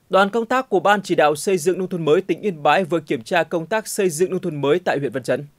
Đoàn công tác của Ban chỉ đạo xây dựng nông thôn mới tỉnh Yên Bái vừa kiểm tra công tác xây dựng nông thôn mới tại huyện Văn Chấn.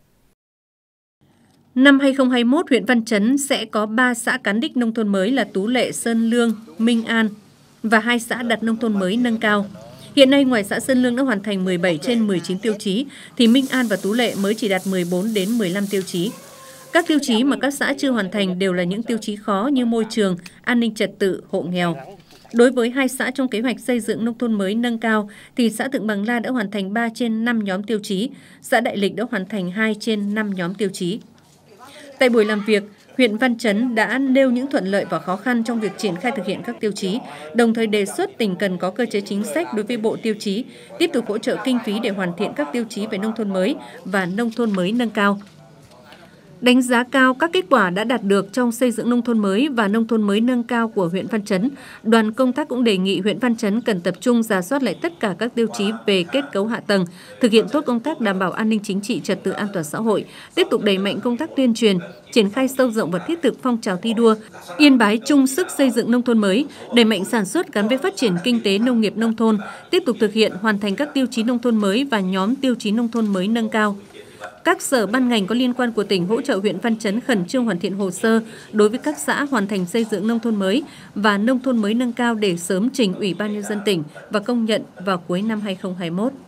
Năm 2021, huyện Văn Chấn sẽ có 3 xã cán đích nông thôn mới là Tú Lệ, Sơn Lương, Minh An và 2 xã đặt nông thôn mới nâng cao. Hiện nay, ngoài xã Sơn Lương đã hoàn thành 17 trên 19 tiêu chí, thì Minh An và Tú Lệ mới chỉ đạt 14 đến 15 tiêu chí. Các tiêu chí mà các xã chưa hoàn thành đều là những tiêu chí khó như môi trường, an ninh trật tự, hộ nghèo. Đối với 2 xã trong kế hoạch xây dựng nông thôn mới nâng cao, thì xã Thượng Bằng La đã hoàn thành 3 trên 5 nhóm tiêu chí, xã Đại Lịch đã hoàn thành 2 trên 5 nhóm tiêu chí. Tại buổi làm việc, huyện Văn Chấn đã nêu những thuận lợi và khó khăn trong việc triển khai thực hiện các tiêu chí, đồng thời đề xuất tỉnh cần có cơ chế chính sách đối với bộ tiêu chí, tiếp tục hỗ trợ kinh phí để hoàn thiện các tiêu chí về nông thôn mới và nông thôn mới nâng cao. Đánh giá cao các kết quả đã đạt được trong xây dựng nông thôn mới và nông thôn mới nâng cao của huyện Văn Chấn, đoàn công tác cũng đề nghị huyện Văn Chấn cần tập trung rà soát lại tất cả các tiêu chí về kết cấu hạ tầng, thực hiện tốt công tác đảm bảo an ninh chính trị, trật tự an toàn xã hội, tiếp tục đẩy mạnh công tác tuyên truyền, triển khai sâu rộng và thiết thực phong trào thi đua, Yên Bái chung sức xây dựng nông thôn mới, đẩy mạnh sản xuất gắn với phát triển kinh tế nông nghiệp nông thôn, tiếp tục thực hiện hoàn thành các tiêu chí nông thôn mới và nhóm tiêu chí nông thôn mới nâng cao. Các sở ban ngành có liên quan của tỉnh hỗ trợ huyện Văn Chấn khẩn trương hoàn thiện hồ sơ đối với các xã hoàn thành xây dựng nông thôn mới và nông thôn mới nâng cao để sớm trình Ủy ban Nhân dân tỉnh và công nhận vào cuối năm 2021.